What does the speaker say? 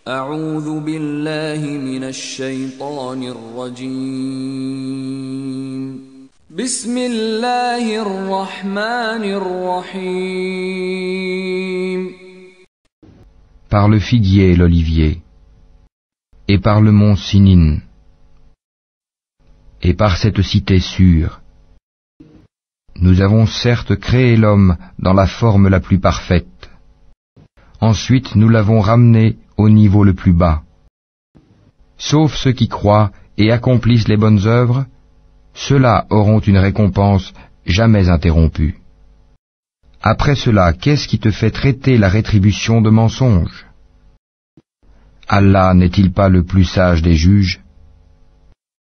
أعوذ بالله من الشيطان الرجيم بسم الله الرحمن الرحيم Par le figuier et l'olivier, et par le mont Sinin, et par cette cité sûre, nous avons certes créé l'homme dans la forme la plus parfaite. Ensuite nous l'avons ramené au niveau le plus bas. Sauf ceux qui croient et accomplissent les bonnes œuvres, ceux-là auront une récompense jamais interrompue. Après cela, qu'est-ce qui te fait traiter la rétribution de mensonge? Allah n'est-il pas le plus sage des juges?